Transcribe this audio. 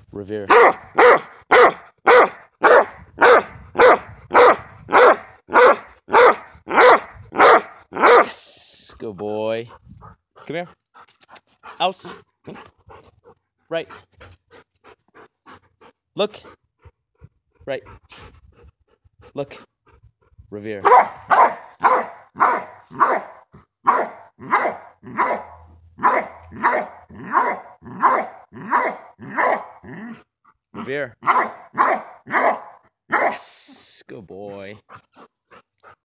Revere. Yes, good boy. Come here. Aus. Right. Look. Right. Look. Revere. Revere. Yes, good boy.